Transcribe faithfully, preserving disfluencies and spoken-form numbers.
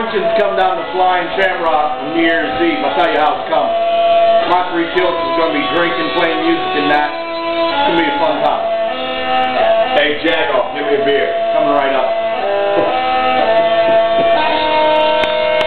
want you to come down to Flying Shamrock on New Year's Eve. I'll tell you how it's coming. My three kilts is going to be drinking, playing music, and that. It's going to be a fun time. Hey, Jack, off. Give me a